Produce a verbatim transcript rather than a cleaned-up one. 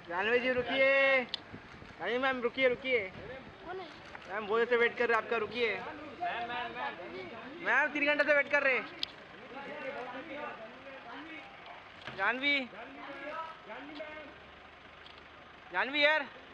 जानवी जी रुकिए। नहीं मैम रुकिए रुकिए। मैम बहुत से वेट कर रहे आपका, रुकिए। मैम तीन घंटे से वेट कर रहे। जानवी जानवी यार।